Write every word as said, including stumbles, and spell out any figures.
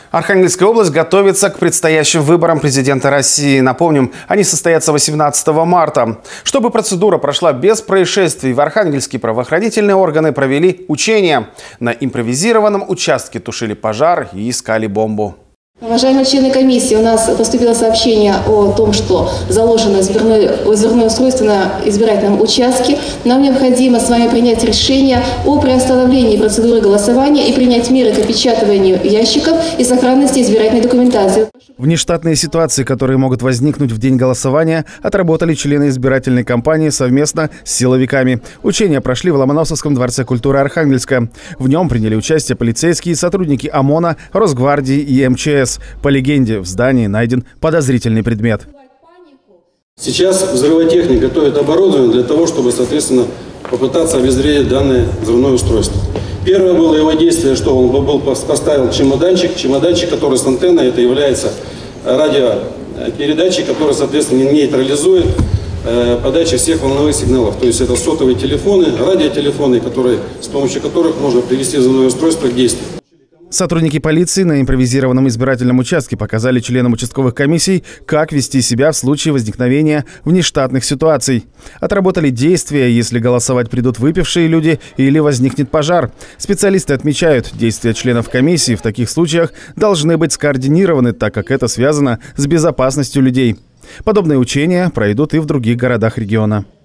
Архангельская область готовится к предстоящим выборам президента России. Напомним, они состоятся восемнадцатого марта. Чтобы процедура прошла без происшествий, в Архангельске правоохранительные органы провели учения. На импровизированном участке тушили пожар и искали бомбу. Уважаемые члены комиссии, у нас поступило сообщение о том, что заложено взрывное, взрывное устройство на избирательном участке. Нам необходимо с вами принять решение о приостановлении процедуры голосования и принять меры к опечатыванию ящиков и сохранности избирательной документации. Внештатные ситуации, которые могут возникнуть в день голосования, отработали члены избирательной кампании совместно с силовиками. Учения прошли в Ломоносовском дворце культуры Архангельска. В нем приняли участие полицейские, сотрудники ОМОНа, Росгвардии и эм че эс. По легенде, в здании найден подозрительный предмет. Сейчас взрывотехник готовит оборудование для того, чтобы, соответственно, попытаться обезвредить данное взрывное устройство. Первое было его действие, что он был, поставил чемоданчик, чемоданчик, который с антенной, это является радиопередатчик, который, соответственно, нейтрализует э, подачу всех волновых сигналов. То есть это сотовые телефоны, радиотелефоны, которые, с помощью которых можно привести взрывное устройство к действию. Сотрудники полиции на импровизированном избирательном участке показали членам участковых комиссий, как вести себя в случае возникновения внештатных ситуаций. Отработали действия, если голосовать придут выпившие люди или возникнет пожар. Специалисты отмечают, действия членов комиссии в таких случаях должны быть скоординированы, так как это связано с безопасностью людей. Подобные учения пройдут и в других городах региона.